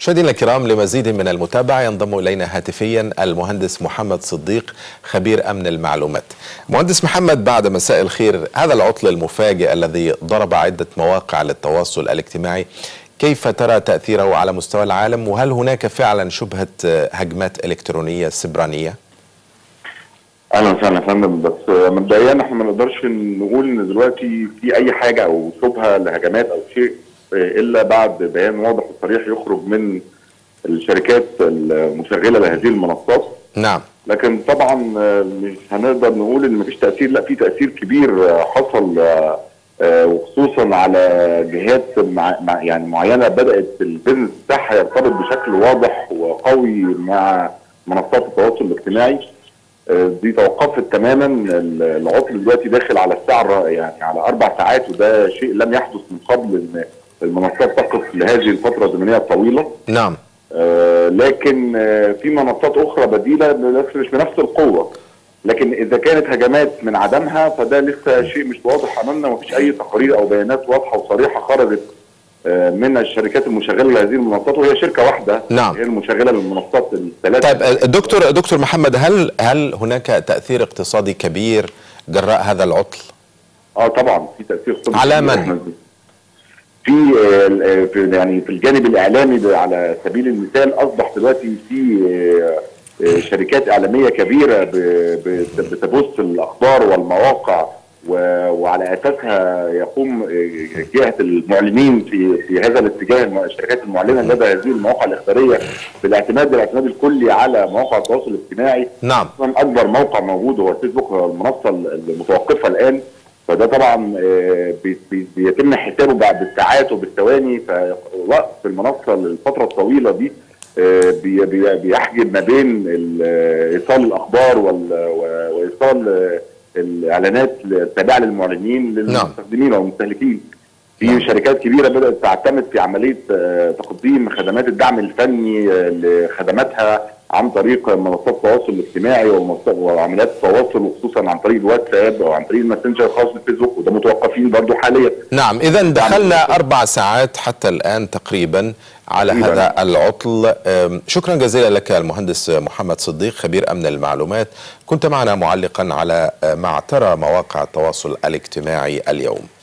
مشاهدينا الكرام، لمزيد من المتابعة ينضم إلينا هاتفيا المهندس محمد صديق خبير أمن المعلومات. مهندس محمد، بعد مساء الخير. هذا العطل المفاجئ الذي ضرب عدة مواقع للتواصل الاجتماعي، كيف ترى تأثيره على مستوى العالم؟ وهل هناك فعلا شبهة هجمات إلكترونية سبرانية؟ اهلا وسهلا يا فندم. بس مبدئيا احنا ما نقدرش نقول ان دلوقتي في اي حاجه او شبهه لهجمات او شيء الا بعد بيان واضح وصريح يخرج من الشركات المشغله لهذه المنصات. نعم. لكن طبعا مش هنقدر نقول ان مفيش تاثير، لا، في تاثير كبير حصل، وخصوصا على جهات يعني معينه بدات البيزنس بتاعها يرتبط بشكل واضح وقوي مع منصات التواصل الاجتماعي. دي توقفت تماما. العطل دلوقتي داخل على الساعه، يعني على 4 ساعات، وده شيء لم يحدث من قبل ان المنصات تقف لهذه الفتره الزمنيه الطويله. نعم. لكن في منصات اخرى بديله بس مش بنفس القوه. لكن اذا كانت هجمات من عدمها فده لسه شيء مش واضح امامنا، ومفيش اي تقارير او بيانات واضحه وصريحه خرجت من الشركات المشغله لهذه المنصات، وهي شركه واحده. نعم. هي المشغله للمنصات الثلاثه. طيب دكتور محمد، هل هناك تأثير اقتصادي كبير جراء هذا العطل؟ طبعا في تأثير اقتصادي. على من؟ في يعني في الجانب الاعلامي على سبيل المثال، اصبح دلوقتي في شركات اعلاميه كبيره بتبث الاخبار والمواقع، وعلى اساسها يقوم جهه المعلنين في هذا الاتجاه، الشركات المعلنه لدى هذه المواقع الاخباريه بالاعتماد الكلي على مواقع التواصل الاجتماعي. نعم. اكبر موقع موجود هو الفيسبوك، هو المنصه المتوقفه الان. فده طبعا بيتم حسابه بعد بالساعات وبالثواني، فوقف المنصه للفتره الطويله دي بيحجب ما بين ايصال الاخبار وايصال الاعلانات التابعه للمعلنين للمستخدمين والمستهلكين. في شركات كبيره بدات تعتمد في عمليه تقديم خدمات الدعم الفني لخدماتها عن طريق منصات التواصل الاجتماعي وعمليات التواصل، وخصوصا عن طريق الواتساب او عن طريق الماسنجر الخاص بالفيسبوك، وده متوقفين برضه حاليا. نعم. اذا دخلنا 4 ساعات حتى الان تقريبا على هذا العطل. شكرا جزيلا لك المهندس محمد صديق خبير امن المعلومات، كنت معنا معلقا على ما اعترى مواقع التواصل الاجتماعي اليوم.